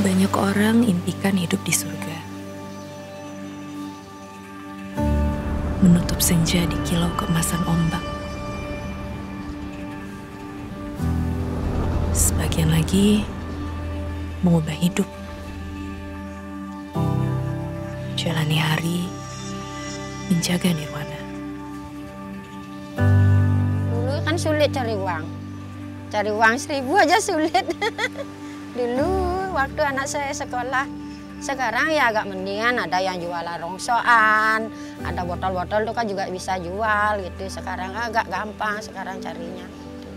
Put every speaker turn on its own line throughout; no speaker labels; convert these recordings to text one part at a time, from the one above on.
Banyak orang impikan hidup di surga. Menutup senja di kilau keemasan ombak. Sebagian lagi mengubah hidup. Jalani hari, menjaga nirwana.
Dulu kan sulit cari uang. Cari uang 1.000 aja sulit. Dulu waktu anak saya sekolah. Sekarang ya agak mendingan, ada yang jualan rongsoan, ada botol-botol tuh kan juga bisa jual gitu. Sekarang agak gampang sekarang carinya.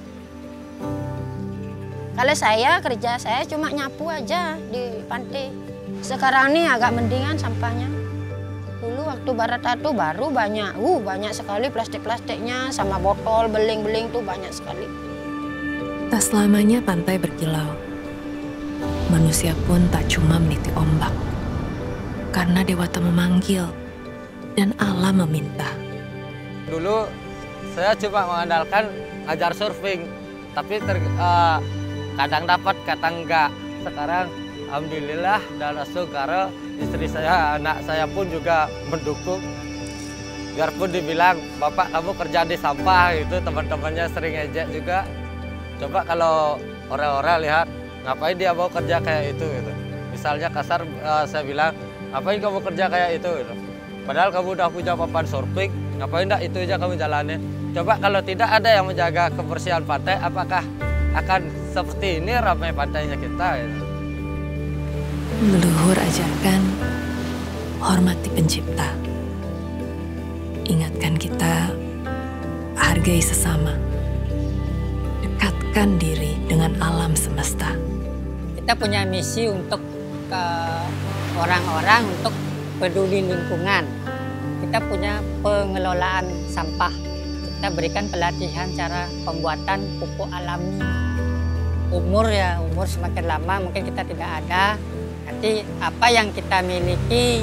Kalau saya kerja saya cuma nyapu aja di pantai. Sekarang nih agak mendingan sampahnya. Dulu waktu Barata tuh baru banyak sekali plastik-plastiknya sama botol, beling-beling tuh banyak sekali.
Tak selamanya pantai berkilau. Manusia pun tak cuma meniti ombak. Karena dewata memanggil dan alam meminta.
Dulu saya cuma mengandalkan ajar surfing, tapi kadang dapat, kadang enggak. Sekarang alhamdulillah dan langsung karena istri saya, anak saya pun juga mendukung. Biarpun dibilang, "Bapak kamu kerja di sampah," itu teman-temannya sering ejek juga. Coba kalau orang-orang lihat, ngapain dia mau kerja kayak itu gitu. Misalnya kasar saya bilang, "Ngapain kamu kerja kayak itu?" Gitu. Padahal kamu udah punya papan surfing, ngapain enggak itu aja kamu jalanin. Coba kalau tidak ada yang menjaga kebersihan pantai, apakah akan seperti ini ramai pantainya kita gitu.
Leluhur ajarkan, hormati pencipta. Ingatkan kita, hargai sesama. Dekatkan diri dengan alam semesta.
Kita punya misi untuk ke orang-orang untuk peduli lingkungan. Kita punya pengelolaan sampah. Kita berikan pelatihan cara pembuatan pupuk alami. Umur semakin lama mungkin kita tidak ada. Nanti apa yang kita miliki,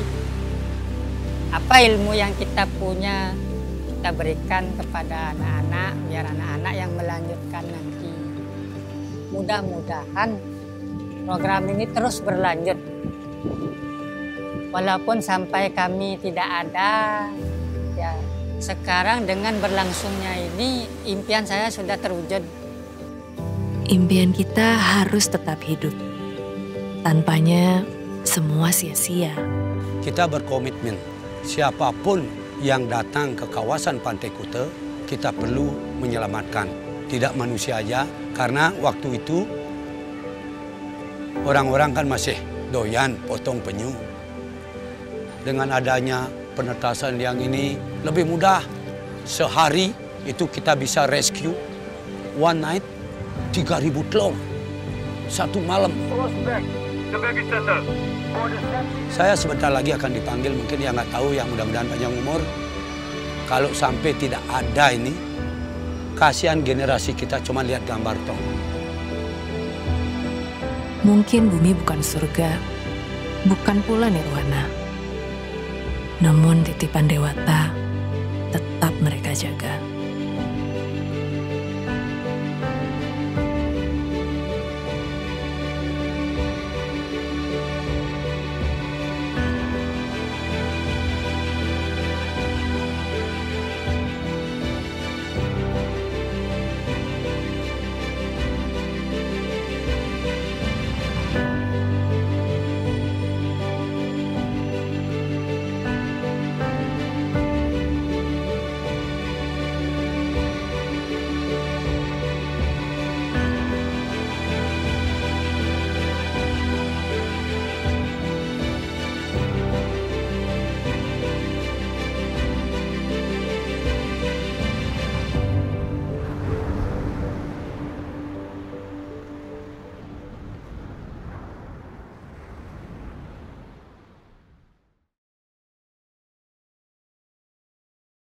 apa ilmu yang kita punya, kita berikan kepada anak-anak, biar anak-anak yang melanjutkan nanti. Mudah-mudahan program ini terus berlanjut. Walaupun sampai kami tidak ada, ya sekarang dengan berlangsungnya ini, impian saya sudah terwujud.
Impian kita harus tetap hidup. Tanpanya semua sia-sia.
Kita berkomitmen, siapapun yang datang ke kawasan Pantai Kuta, kita perlu menyelamatkan. Tidak manusia aja, karena waktu itu orang-orang kan masih doyan potong penyu. Dengan adanya penetasan yang ini lebih mudah. Sehari itu kita bisa rescue one night 3.000 telur. Satu malam. Saya sebentar lagi akan dipanggil, mungkin yang nggak tahu, yang mudah-mudahan panjang umur. Kalau sampai tidak ada ini, kasihan generasi kita cuma lihat gambar toh.
Mungkin bumi bukan surga, bukan pula nirwana. Namun titipan dewata tetap mereka jaga.